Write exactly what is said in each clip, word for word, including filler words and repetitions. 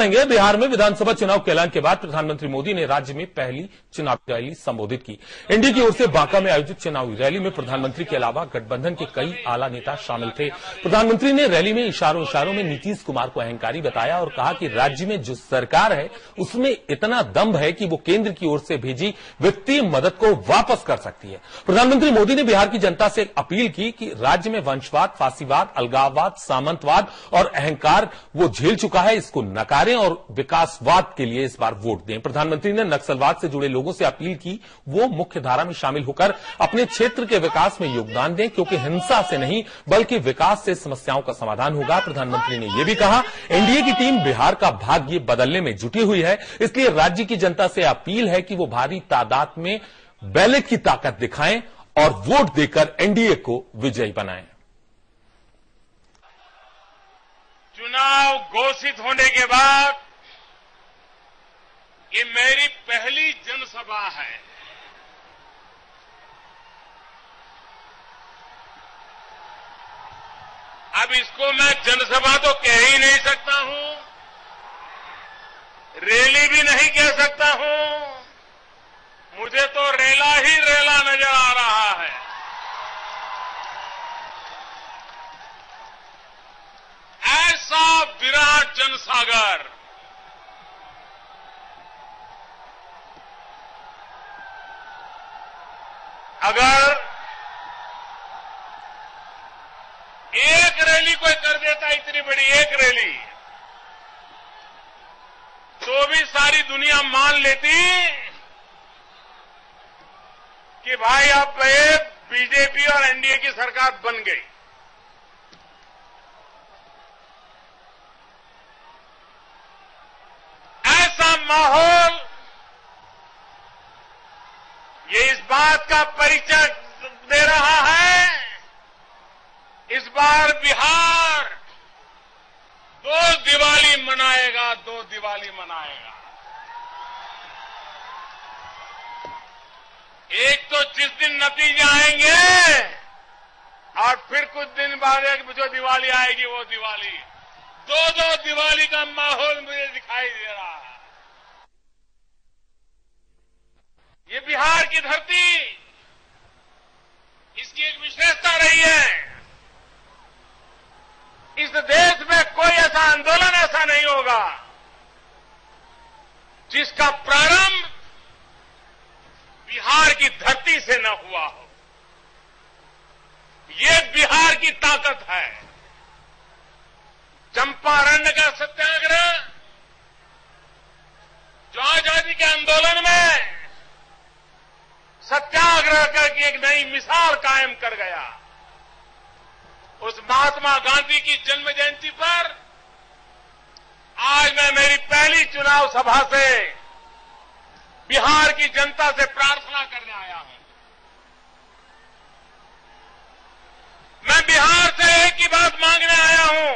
बढ़ेंगे। बिहार में विधानसभा चुनाव के ऐलान के बाद प्रधानमंत्री मोदी ने राज्य में पहली चुनावी रैली संबोधित की। एनडीए की ओर से बांका में आयोजित चुनावी रैली में प्रधानमंत्री के अलावा गठबंधन के कई आला नेता शामिल थे। प्रधानमंत्री ने रैली में इशारों इशारों में नीतीश कुमार को अहंकारी बताया और कहा कि राज्य में जो सरकार है उसमें इतना दम है कि वो केंद्र की ओर से भेजी वित्तीय मदद को वापस कर सकती है। प्रधानमंत्री मोदी ने बिहार की जनता से अपील की कि राज्य में वंशवाद, फांसीवाद, अलगाववाद, सामंतवाद और अहंकार वो झेल चुका है, इसको नकारें और विकासवाद के लिए इस बार वोट दें। प्रधानमंत्री ने नक्सलवाद से जुड़े लोगों से अपील की वो मुख्य धारा में शामिल होकर अपने क्षेत्र के विकास में योगदान दें, क्योंकि हिंसा से नहीं बल्कि विकास से समस्याओं का समाधान होगा। प्रधानमंत्री ने यह भी कहा एनडीए की टीम बिहार का भाग्य बदलने में जुटी हुई है, इसलिए राज्य की जनता से अपील है कि वो भारी तादाद में बैलेट की ताकत दिखाएं और वोट देकर एनडीए को विजयी बनाएं। चुनाव घोषित होने के बाद ये मेरी पहली जनसभा है। अब इसको मैं जनसभा तो कह ही नहीं सकता हूं, रैली भी नहीं कह सकता हूं, मुझे तो रेला ही रेला नजर आ रहा है। ऐसा विराट जनसागर अगर एक रैली कोई कर देता, इतनी बड़ी एक रैली, तो भी सारी दुनिया मान लेती कि भाई अब बीजेपी और एनडीए की सरकार बन गई। ऐसा माहौल ये इस बात का परिचय दे रहा है, इस बार बिहार दो दिवाली मनाएगा, दो दिवाली मनाएगा। एक तो जिस दिन नतीजे आएंगे और फिर कुछ दिन बाद एक जो दिवाली आएगी वो दिवाली, दो दो दिवाली का माहौल मुझे दिखाई दे रहा है। ये बिहार की धरती, इसकी एक विशेषता रही है, इस देश में कोई ऐसा आंदोलन ऐसा नहीं होगा जिसका प्रारंभ बिहार की धरती से न हुआ हो। ये बिहार की ताकत है। चंपारण का सत्याग्रह जो आजादी के आंदोलन में सत्याग्रह की एक नई मिसाल कायम कर गया, उस महात्मा गांधी की जन्म जयंती पर आज मैं मेरी पहली चुनाव सभा से बिहार की जनता से प्रार्थना करने आया हूं। मैं बिहार से एक ही बात मांगने आया हूं,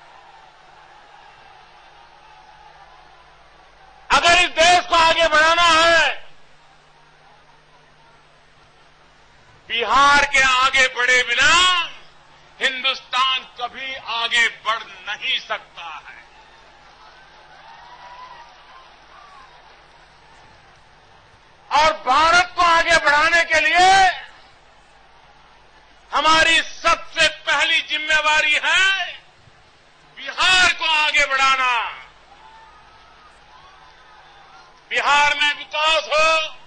अगर इस देश को आगे बढ़ाना है, बिहार के आगे बढ़े बिना हिंदुस्तान कभी आगे बढ़ नहीं सकता है। और भारत को आगे बढ़ाने के लिए हमारी सबसे पहली जिम्मेवारी है बिहार को आगे बढ़ाना। बिहार में विकास हो,